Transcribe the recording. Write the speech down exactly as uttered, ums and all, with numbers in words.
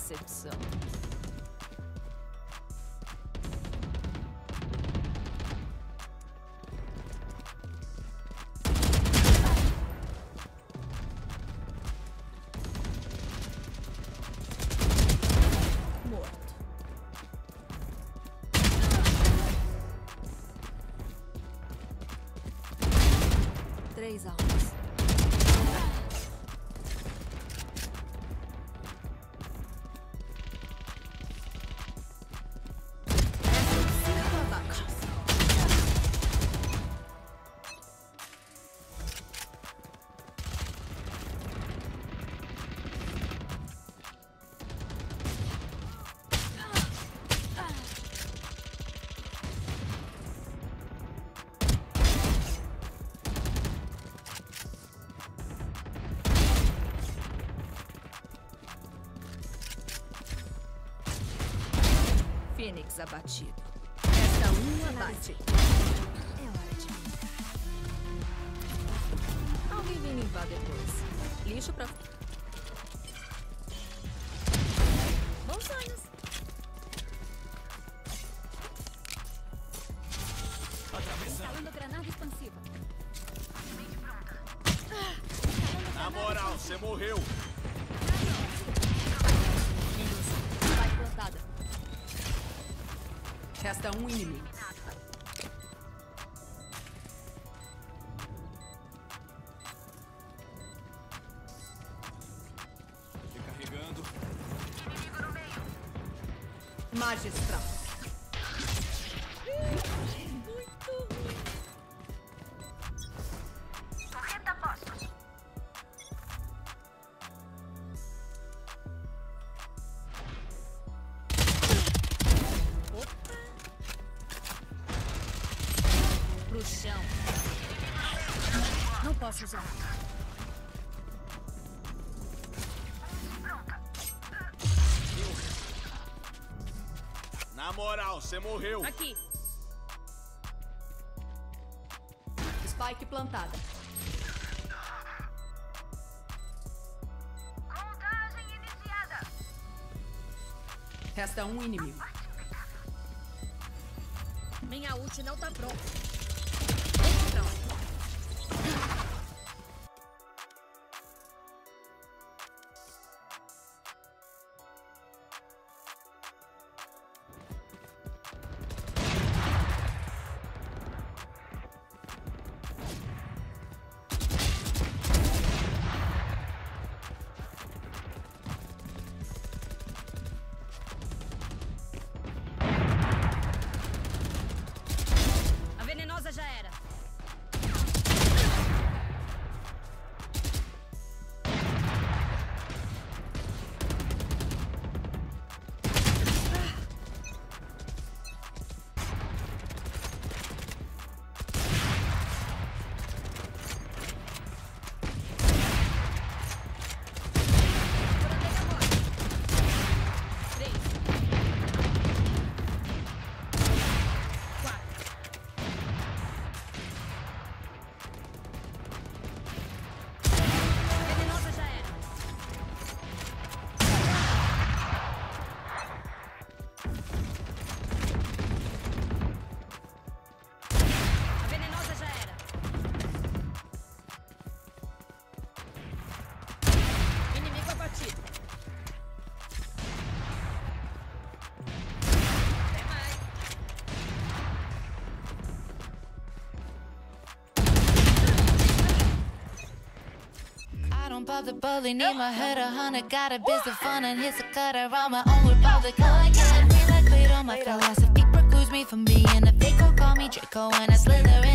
decepção. Três almas. Cinco ataques. Fênix abatido. Resta um abate. É hora de brincar. Alguém vem limpar depois. Lixo pra... Bons sonhos. Instalando granada expansiva. Na moral, você morreu. Vai plantada. Resta um inimigo. Recarregando. Inimigo no meio. Magistral. Muito ruim. Torreta postos. Pro chão. Não posso usar. Na moral, você morreu. Aqui. Spike plantada. Contagem iniciada. Resta um inimigo. Minha ult não tá pronta. A venenosa já era. Bother bully, need my head a hundred, got a biz of fun and hits a cutter on my own republic. Oh, I can't feel like weight on my philosophy precludes me from being a fake. Call me Draco and I slither